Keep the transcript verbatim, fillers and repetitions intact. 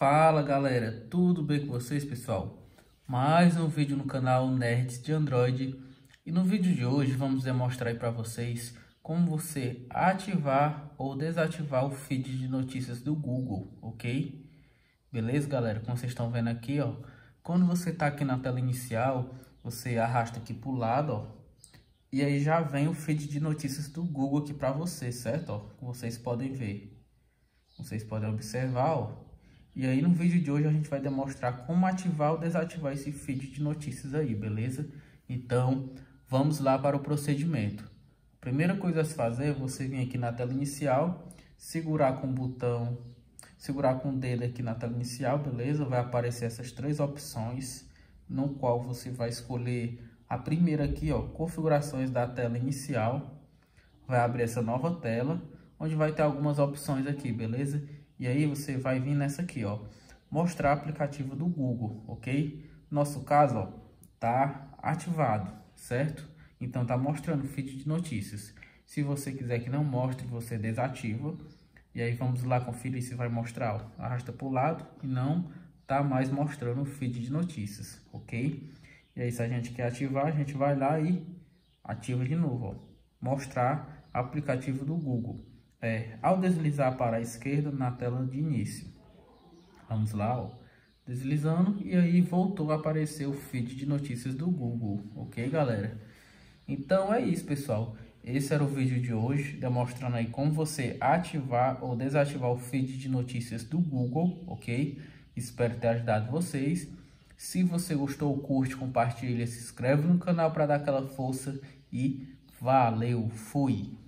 Fala galera, tudo bem com vocês, pessoal? Mais um vídeo no canal Nerds de Android, e no vídeo de hoje vamos demonstrar aí para vocês como você ativar ou desativar o feed de notícias do Google, ok? Beleza, galera? Como vocês estão vendo aqui, ó, quando você está aqui na tela inicial, você arrasta aqui para o lado, ó, e aí já vem o feed de notícias do Google aqui para você, certo? Ó, como vocês podem ver, vocês podem observar, ó. E aí no vídeo de hoje a gente vai demonstrar como ativar ou desativar esse feed de notícias aí, beleza? Então, vamos lá para o procedimento. Primeira coisa a se fazer é você vir aqui na tela inicial, segurar com o botão, segurar com o dedo aqui na tela inicial, beleza? Vai aparecer essas três opções, no qual você vai escolher a primeira aqui, ó, configurações da tela inicial. Vai abrir essa nova tela, onde vai ter algumas opções aqui, beleza? E aí você vai vir nessa aqui, ó, mostrar aplicativo do Google, ok? Nosso caso, ó, tá ativado, certo? Então tá mostrando o feed de notícias. Se você quiser que não mostre, você desativa. E aí vamos lá conferir se vai mostrar, ó. Arrasta para o lado e não tá mais mostrando o feed de notícias, ok? E aí se a gente quer ativar, a gente vai lá e ativa de novo, ó, mostrar aplicativo do Google. É, ao deslizar para a esquerda na tela de início, vamos lá, ó, deslizando, e aí voltou a aparecer o feed de notícias do Google, ok, galera? Então é isso, pessoal. Esse era o vídeo de hoje, demonstrando aí como você ativar ou desativar o feed de notícias do Google, ok? Espero ter ajudado vocês. Se você gostou, curte, compartilha, se inscreve no canal para dar aquela força e valeu, fui!